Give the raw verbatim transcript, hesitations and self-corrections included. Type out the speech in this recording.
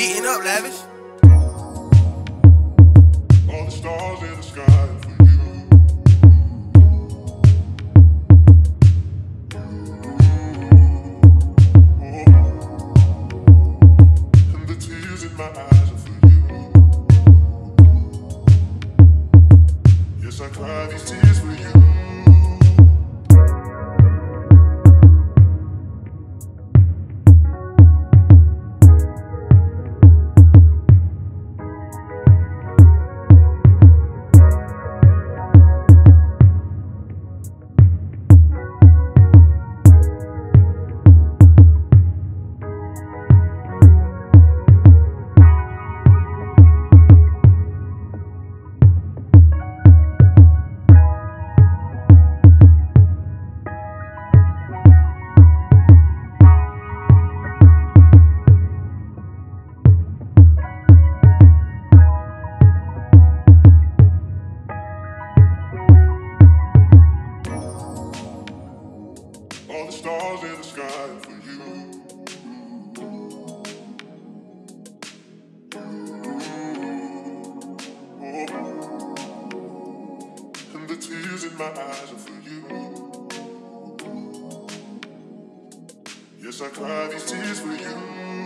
Eating up lavish. All the stars in the sky for you. And the tears in my eyes are for you. Yes, I cry these tears for you. All the stars in the sky for you. Oh. And the tears in my eyes are for you. Yes, I cry these tears for you.